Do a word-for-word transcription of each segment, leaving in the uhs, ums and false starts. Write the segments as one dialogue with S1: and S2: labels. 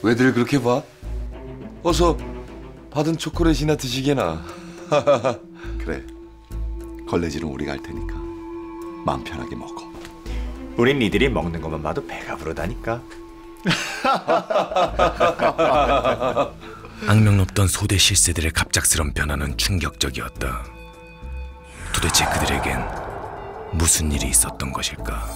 S1: 왜들 그렇게 봐? 어서 받은 초콜릿이나 드시게나.
S2: 그래, 걸레질은 우리가 할 테니까 마음 편하게 먹어.
S3: 우린 니들이 먹는 것만 봐도 배가 부르다니까.
S4: 악명 높던 소대 실세들의 갑작스런 변화는 충격적이었다. 도대체 그들에겐 무슨 일이 있었던 것일까?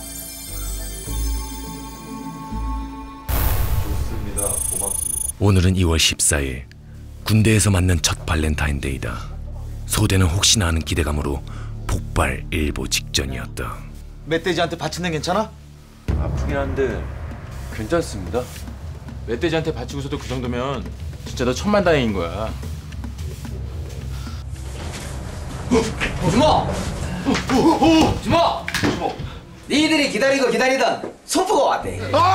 S1: 좋습니다. 고맙습니다.
S4: 오늘은 이월 십사일, 군대에서 맞는 첫 발렌타인데이다. 소대는 혹시나 하는 기대감으로 폭발 일보 직전이었다.
S5: 멧돼지한테 바치는 괜찮아?
S6: 아프긴 한데
S1: 괜찮습니다.
S6: 멧돼지한테 바치고서도 그 정도면 진짜 너 천만다행인 거야.
S7: 주모! 주모! 니들이 기다리고 기다리던 소프가 왔대.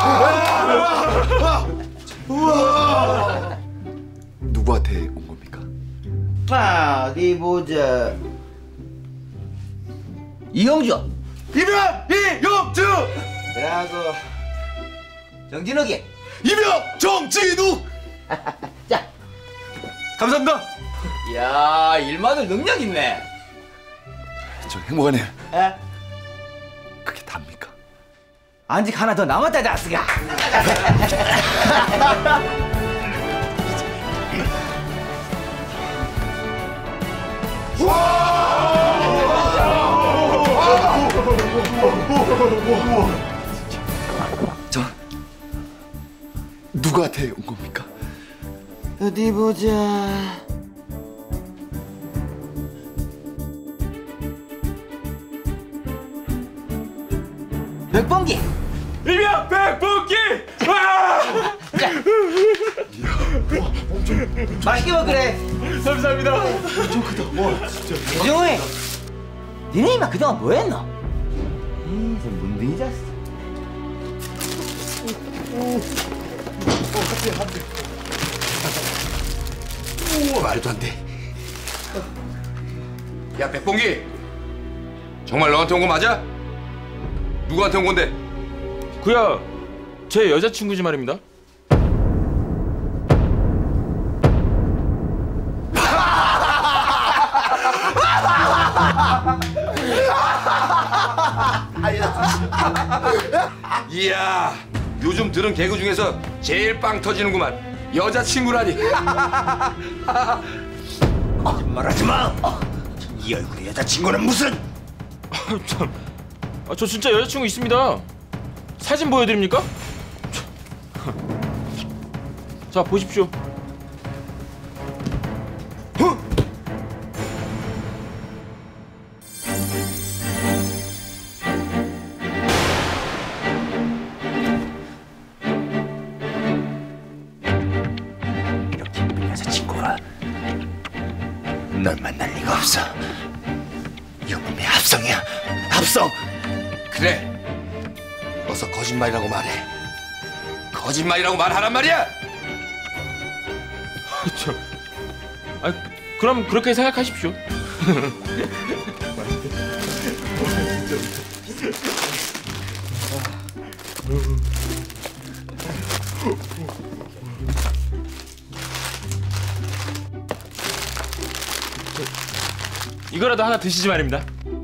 S2: 누구한테 온 겁니까?
S7: 아, 어디 보자. 이영주!
S5: 이병! 이영주!
S7: 그러고 정진욱이.
S5: 이병! 정진욱!
S7: 자,
S5: 감사합니다.
S7: 야, 일마들 능력 있네.
S2: 저 행복하네요.
S7: 에?
S2: 그게 답니까?
S7: 아직 하나 더 남았다, 자스가.
S2: 저 누구한테 온 겁니까?
S7: 어디 보자. 백봉기.
S6: 일명 백분기! 와!
S7: 맛있게 먹으래.
S6: 감사합니다.
S7: 이정우이, 니네 이마 그동안 뭐했노? 에이, 저 문둥이 잤어.
S2: 오, 말도 안 돼.
S1: 야, 백봉기. 정말 너한테 온 거 맞아? 누구한테 온 건데?
S6: 그야 제 여자친구지 말입니다.
S1: 이야, 요즘 들은 개그 중에서 제일 빵 터지는구만. 여자친구라니.
S3: 거짓말하지 마. 이 얼굴에 여자친구는 무슨?
S6: 참, 아, 저 진짜 여자친구 있습니다. 사진 보여드립니까? 자, 보십시오.
S3: 이렇게 예쁜 여자친구가 널 만날 리가 없어. 영웅의 합성이야. 합성.
S1: 그래. 어서 거짓말이라고 말해. 거짓말이라고 말하란 말이야.
S6: 저, 아, 그럼 그렇게 생각하십시오. 이거라도 하나 드시지 말입니다.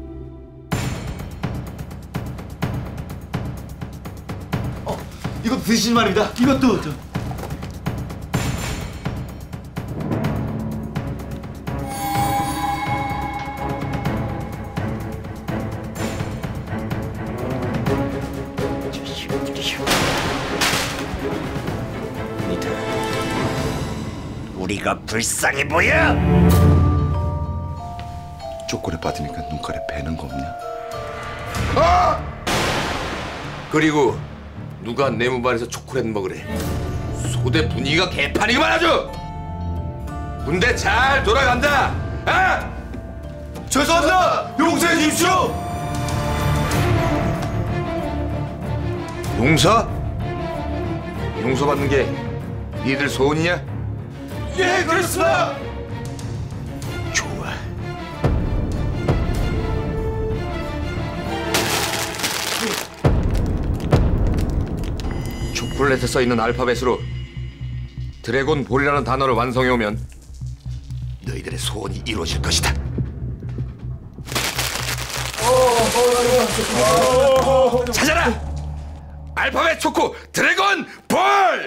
S5: 이것도 드시지 말입니다. 이것도 저.
S3: 니들 우리가 불쌍해 보여?
S2: 초콜릿 받으니까 눈깔에 배는 거 없냐?
S1: 그리고 누가 내 무반에서 초콜릿 먹으래. 소대 분위기가 개판이구만 아주. 군대 잘 돌아간다. 아!
S5: 죄송합니다. 용서해 주십시오.
S1: 용서? 용서받는 게 니들 소원이냐?
S5: 예, 그렇습니다.
S3: 좋아.
S1: 초콜릿에 써있는 알파벳으로 드래곤 볼이라는 단어를 완성해 오면 너희들의 소원이 이루어질 것이다. 찾아라! 알파벳 초코 드래곤 볼!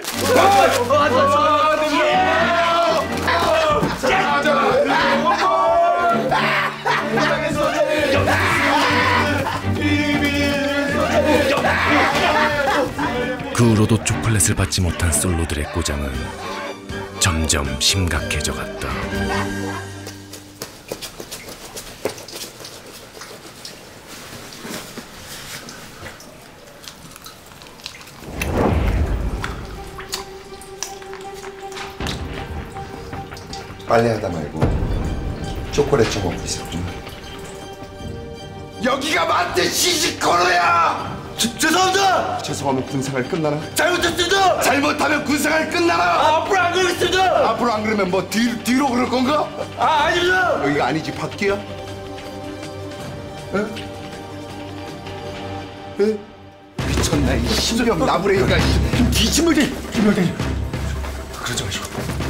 S4: 그 후로도 초콜릿을 받지 못한 솔로들의 꼬장은 점점 심각해져 갔다.
S2: 빨래하다 말고 초콜릿 좀 먹고 있었구나.
S1: 여기가 만든 시식코너야!
S5: 저, 죄송합니다.
S2: 죄송하면 군생활 끝나나?
S5: 잘못했습니다.
S2: 잘못하면 군생활 끝나나?
S5: 앞으로 안 그러겠습니다.
S2: 앞으로 안 그러면 뭐 뒤, 뒤로 그럴 건가?
S5: 아, 아닙니다.
S2: 여기가 아니지 밖이야? 에? 에? 미쳤나 이 신병 나부레이가.
S5: 김물대, 김물대. 그러지 마시고.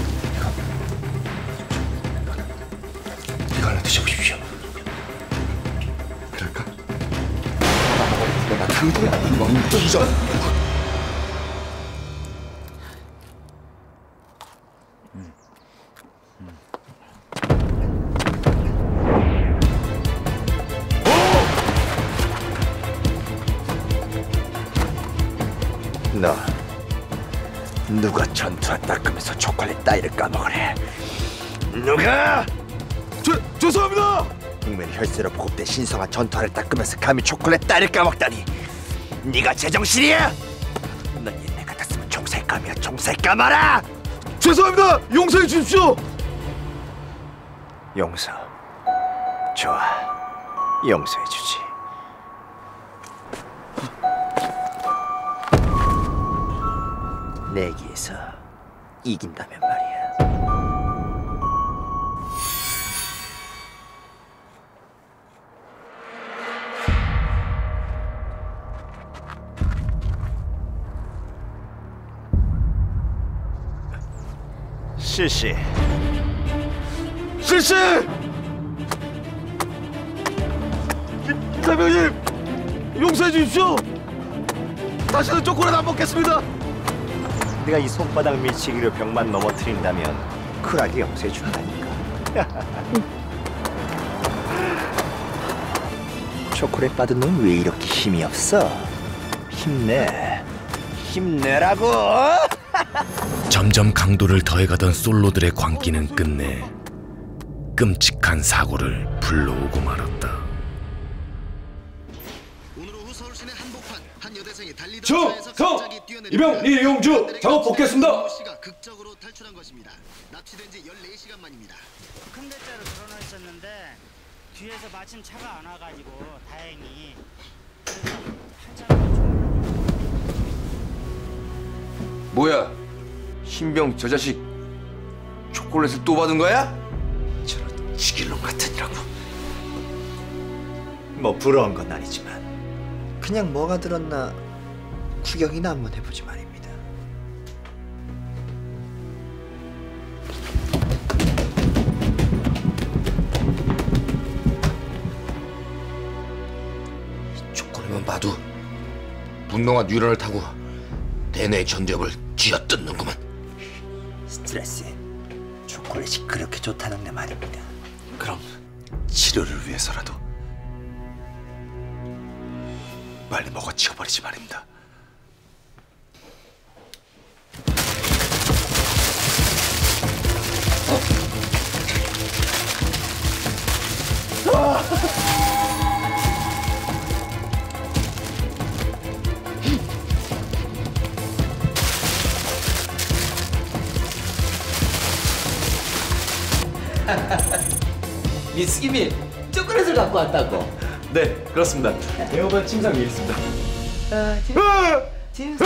S5: 이거 하나 드셔보십시오.
S2: 그럴까? 나 당구야. 멍청이죠.
S3: 너 누가 전투화 닦으면서 초콜릿 따위를 까먹으래? 누가?
S5: 죄, 죄송합니다.
S3: 국민 혈세로 보급된 신성한 전투화를 닦으면서 감히 초콜릿 따위를 까먹다니. 네가 제정신이야? 넌 옛날 같았으면 총살감이야. 총살 까마라.
S5: 죄송합니다. 용서해 주십시오.
S3: 용서. 좋아. 용서해주지. 내기에서 이긴다면 말이야. 실시.
S5: 실시. 김, 김사병님 용서해 주십시오. 다시는 초콜릿 안 먹겠습니다.
S3: 네가 이 손바닥 밀치기로 벽만 넘어뜨린다면 쿨하게 용서해 준다니까. 초콜릿 받은 넌 왜 이렇게 힘이 없어? 힘내. 힘내라고.
S4: 점점 강도를 더해가던 솔로들의 광기는 끝내 끔찍한 사고를 불러오고 말았다.
S5: 충성! 이병 이용주 작업 복귀했습니다.
S8: 극적으로 탈출한 것입니다. 납치된 지 열네 시간 만입니다.
S9: 큰 대자로 드러나 있었는데 뒤에서 마침 차가 안 와가지고 다행히 그래서 한참
S1: 뭐야? 신병 저 자식 초콜릿을 또 받은 거야?
S3: 저런 지길놈 같으니라고. 뭐 부러운 건 아니지만 그냥 뭐가 들었나 구경이나 한번 해보지 말입니다.
S1: 초콜릿만 봐도 분노가 뉴런을 타고 대뇌 전두엽을 쥐어뜯는구만.
S3: 스트레스 초콜릿이 그렇게 좋다는 데 말입니다.
S2: 그럼 치료를 위해서라도 빨리 먹어 치워버리지 말입니다.
S7: 미스김이 초콜릿을 갖고 왔다고.
S5: 네, 그렇습니다. 대호반 침상이 있습니다.
S7: 아, 침, 침.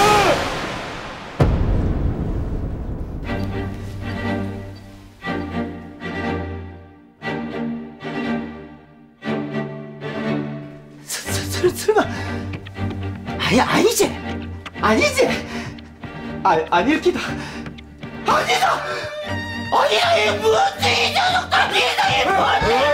S7: 서- 서- 서- 설마 아니 아니지 아니지 아 아닐 기다 어디서 어디야 이 무엇이 이 녀석들 비상이 뭐지?